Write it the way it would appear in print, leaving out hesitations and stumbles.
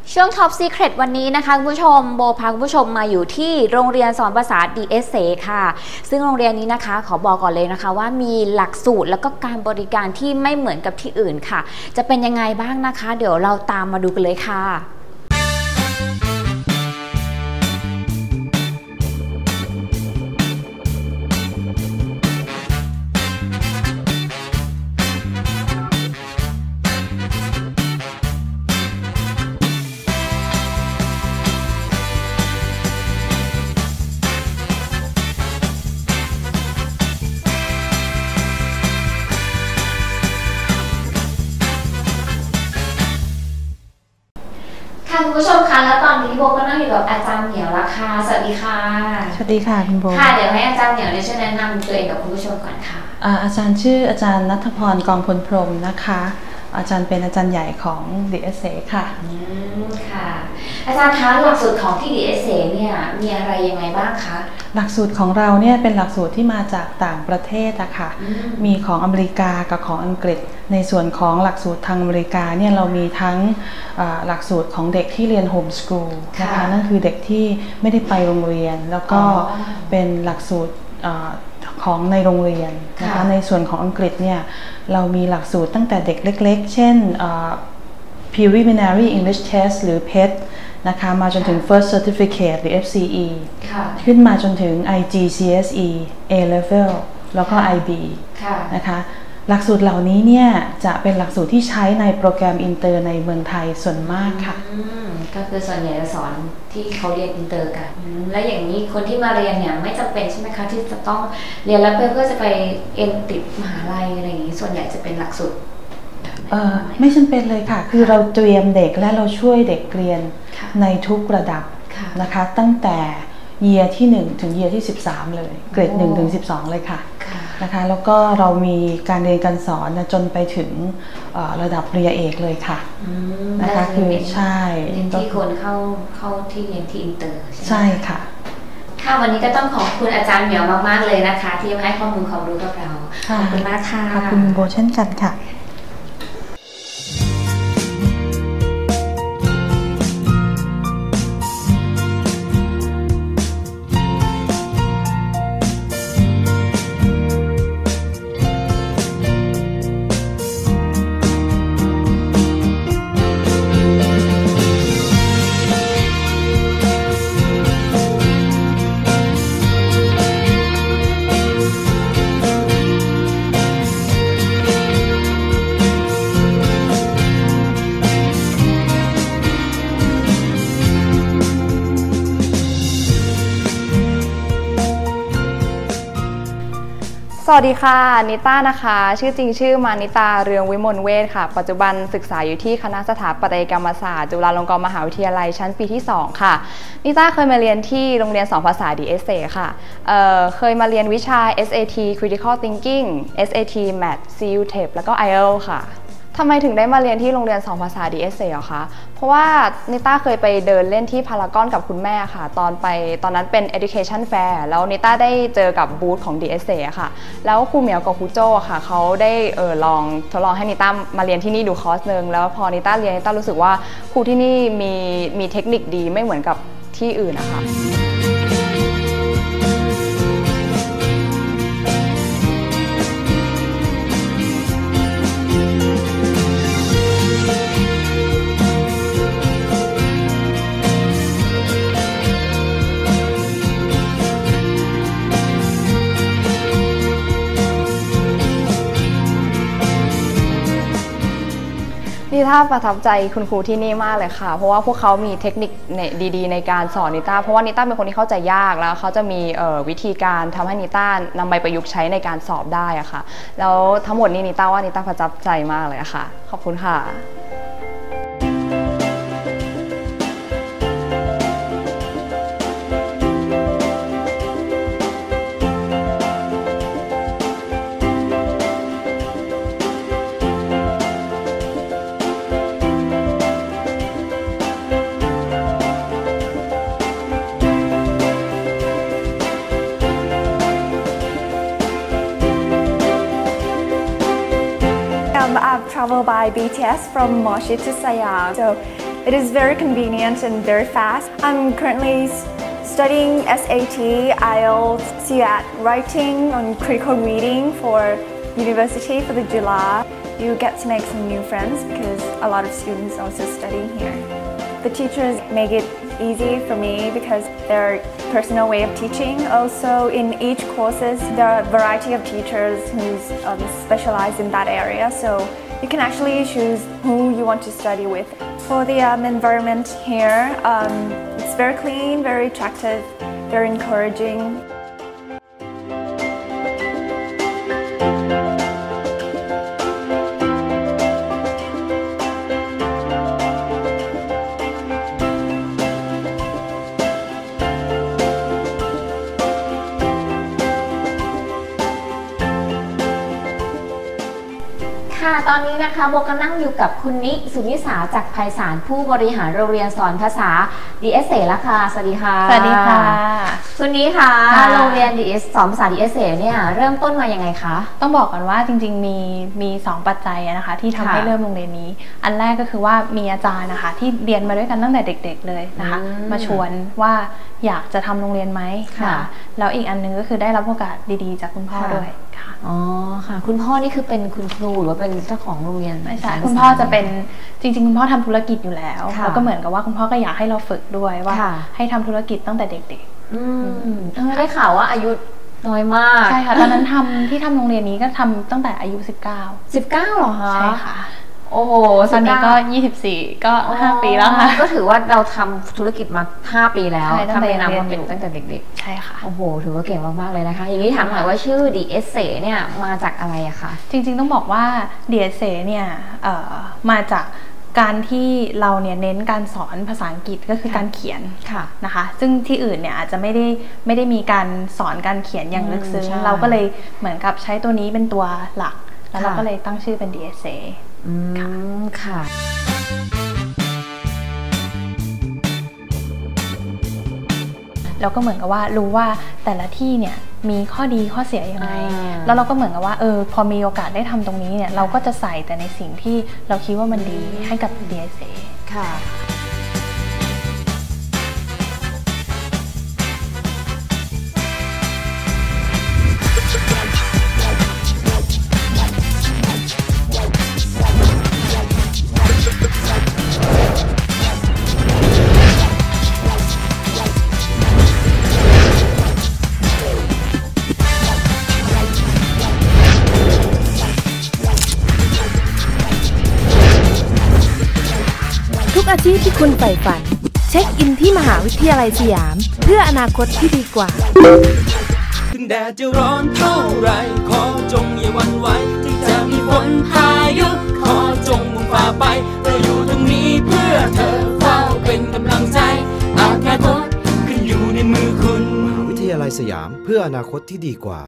ช่วง Top Secret วันนี้นะคะคุณผู้ชมโบพาคุณผู้ชมมาอยู่ที่โรงเรียนสอนภาษา DSA ค่ะซึ่งโรงเรียนนี้นะคะขอบอกก่อนเลยนะคะว่ามีหลักสูตรแล้วก็การบริการที่ไม่เหมือนกับที่อื่นค่ะจะเป็นยังไงบ้างนะคะเดี๋ยวเราตามมาดูกันเลยค่ะคุณผู้ชมคะแล้วตอนนี้โบก็นั่งอยู่กับอาจารย์เหนียวแล้วค่ะสวัสดีค่ะสวัสดีค่ะคุณโบค่ะเดี๋ยวให้อาจารย์เหนียวช่วยแนะนำตัวเองกับคุณผู้ชมก่อนค่ะอาจารย์ชื่ออาจารย์ณัฐพรกองพลพรหมนะคะอาจารย์เป็นอาจารย์ใหญ่ของ DSA ค่ะค่ะอาจารย์คะหลักสูตรของที่ DSA เนี่ยมีอะไรยังไงบ้างคะหลักสูตรของเราเนี่ยเป็นหลักสูตรที่มาจากต่างประเทศอะค่ะมีของอเมริกากับของอังกฤษในส่วนของหลักสูตรทางอเมริกาเนี่ยเรามีทั้งหลักสูตรของเด็กที่เรียนโฮมสคูลนะคะนั่นคือเด็กที่ไม่ได้ไปโรงเรียนแล้วก็เป็นหลักสูตรของในโรงเรียนนะคะในส่วนของอังกฤษเนี่ยเรามีหลักสูตรตั้งแต่เด็กเล็กๆเช่น Preliminary English Test หรือ PET นะคะมาจนถึง First Certificate หรือ FCE ขึ้นมาจนถึง IGCSE A Level แล้วก็ IB นะคะหลักสูตรเหล่านี้เนี่ยจะเป็นหลักสูตรที่ใช้ในโปรแกรมอินเตอร์ในเมืองไทยส่วนมากค่ะก็คือส่วนใหญ่จะสอนที่เขาเรียนอินเตอร์กันและอย่างนี้คนที่มาเรียนเนี่ยไม่จำเป็นใช่ไหมคะที่จะต้องเรียนแล้วเพื่อจะไปเอ็นติดมหาลัยอะไรอย่างนี้ส่วนใหญ่จะเป็นหลักสูตรไม่จำเป็นเลยค่ะคือเราเตรียมเด็กและเราช่วยเด็กเรียนในทุกระดับนะคะตั้งแต่เยียร์ที่1ถึงเยียร์ที่13เลยเกรด1ถึง12เลยค่ะนะคะแล้วก็เรามีการเรียนการสอนจนไปถึงระดับปริญญาเอกเลยค่ะนะคะคือใช่ที่คนเข้าที่เรียนที่อินเตอร์ใช่ค่ะค่ะวันนี้ก็ต้องขอบคุณอาจารย์เหมียวมากๆเลยนะคะที่มาให้ข้อมูลความรู้กับเราขอบคุณมากค่ะขอบคุณโบเช่นกันค่ะสวัสดีค่ะนิต้านะคะชื่อจริงชื่อมานิตาเรืองวิมลเวชค่ะปัจจุบันศึกษาอยู่ที่คณะสถาปัตยกรรมศาสตร์จุฬาลงกรณ์มหาวิทยาลัยชั้นปีที่2ค่ะนิต้าเคยมาเรียนที่โรงเรียนสอนภาษา DSA ค่ะเคยมาเรียนวิชา SAT Critical Thinking SAT Math CU TEP แล้วก็ IELTS ค่ะทำไมถึงได้มาเรียนที่โรงเรียนสอนภาษา DSA เหรอคะเพราะว่านิต้าเคยไปเดินเล่นที่พารากอนกับคุณแม่ค่ะตอนนั้นเป็น Education Fair แล้วนิต้าได้เจอกับบูธของ DSA ค่ะแล้วครูเหมียวกับครูโจ้ค่ะเขาได้ทดลองให้นิต้ามาเรียนที่นี่ดูคอร์สนึงแล้วพอนิต้าเรียนนิต้ารู้สึกว่าครูที่นี่มีเทคนิคดีไม่เหมือนกับที่อื่นนะคะนิต้าประทับใจคุณครูที่นี่มากเลยค่ะเพราะว่าพวกเขามีเทคนิคดีๆในการสอนนิต้าเพราะว่านิต้าเป็นคนที่เข้าใจยากแล้วเขาจะมีวิธีการทำให้นิต้านำไปประยุกต์ใช้ในการสอบได้อะค่ะแล้วทั้งหมดนี้นิต้าว่านิต้าประทับใจมากเลยค่ะขอบคุณค่ะ I've traveled by BTS from Moshi to Siam. So It is very convenient and very fast. I'm currently studying SAT, IELTS, CAT, writing and critical reading for university for the JULA. You get to make some new friends because a lot of students also studying here. The teachers make it easy for me because their personal way of teaching. Also, in each courses, there are a variety of teachers who specialize in that area. So you can actually choose who you want to study with. For the environment here, it's very clean, very attractive, very encouraging. ค่ะตอนนี้นะคะโบก็นั่งอยู่กับคุณนิสุนิสาจากไพศาลผู้บริหารโรงเรียนสอนภาษา DSA แล้วค่ะสวัสดีค่ะสวัสดีค่ะคุณนิค่ะโรงเรียน สอนภาษา DSA เนี่ยเริ่มต้นมายังไงคะต้องบอกก่อนว่าจริงๆมี2ปัจจัยนะคะที่ทำให้เริ่มโรงเรียนนี้อันแรกก็คือว่ามีอาจารย์นะคะที่เรียนมาด้วยกันตั้งแต่เด็กๆเลยนะคะมาชวนว่าอยากจะทำโรงเรียนไหมค่ะแล้วอีกอันนึงก็คือได้รับโอกาสดีๆจากคุณพ่อด้วยค่ะอ๋อค่ะคุณพ่อนี่คือเป็นคุณครูหรือว่าเป็นเจ้าของโรงเรียนไม่ใช่คุณพ่อจะเป็นจริงๆคุณพ่อทำธุรกิจอยู่แล้วแล้วก็เหมือนกับว่าคุณพ่อก็อยากให้เราฝึกด้วยว่าให้ทำธุรกิจตั้งแต่เด็กๆได้ข่าวว่าอายุน้อยมากใช่ค่ะตอนนั้นที่ทำโรงเรียนนี้ก็ทำตั้งแต่อายุ19 เหรอคะใช่ค่ะโอ้โหตอนนี้ก็24ก็5ปีแล้วค่ะก็ถือว่าเราทำธุรกิจมา5ปีแล้วทำในนามความเป็นตั้งแต่เด็กๆใช่ค่ะโอ้โหถือว่าเก่งมากๆเลยนะคะอย่างนี้ถามหน่อยว่าชื่อ DSA เนี่ยมาจากอะไรอะคะจริงๆต้องบอกว่า DSA เนี่ยมาจากการที่เราเนี่ยเน้นการสอนภาษาอังกฤษก็คือการเขียนนะคะซึ่งที่อื่นเนี่ยอาจจะไม่ได้มีการสอนการเขียนอย่างลึกซึ้งเราก็เลยเหมือนกับใช้ตัวนี้เป็นตัวหลักแล้วเราก็เลยตั้งชื่อเป็น DSA ค่ะเราก็เหมือนกับว่ารู้ว่าแต่ละที่เนี่ยมีข้อดีข้อเสียยังไงแล้วเราก็เหมือนกับว่าพอมีโอกาสได้ทำตรงนี้เนี่ยเราก็จะใส่แต่ในสิ่งที่เราคิดว่ามันดีให้กับ DSA ค่ะอาชีพที่คุณใฝ่ฝันเช็คอินที่มหาวิทยาลัยสยามเพื่ออนาคตที่ดีกว่าถึงแดดจะร้อนเท่าไรขอจงอย่าหวั่นไหวถึงจะมีฝนพายุขอจงมุ่งฝ่าไปเราอยู่ตรงนี้เพื่อเธอเฝ้าเป็นกำลังใจอนาคตขึ้นอยู่ในมือคุณมหาวิทยาลัยสยามเพื่ออนาคตที่ดีกว่า